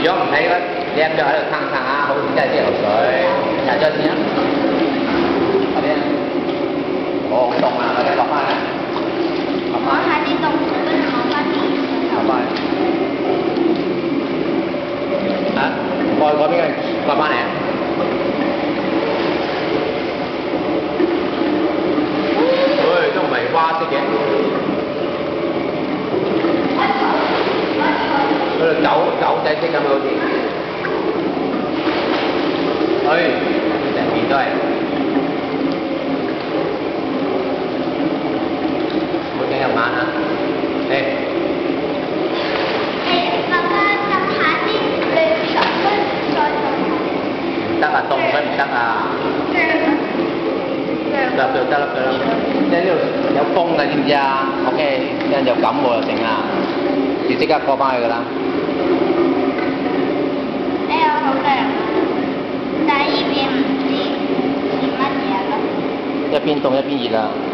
如果唔睇嘅，你隻腳喺度撐撐下，好似真係啲流水。踩咗先啊！嗰啲，好凍啊！嗰啲落翻嚟，落翻。 我喺呢度，跟住落翻嚟。 落翻嚟。啊！過去嗰邊嘅落翻嚟。唉，都唔係蛙式嘅。嗰度狗仔式咁好似。唉，成面都係。冇整入眼啊！嚟。 爸爸浸下先，你10分再浸下。 唔得啊，凍水唔得啊！得啦，即係呢度有風㗎，知唔知啊 ？OK， 一陣就感冒就成啦，要即刻過翻去㗎啦。 哎呀，好涼啊！但係呢邊唔知係乜嘢咯。 一邊凍一邊熱啊！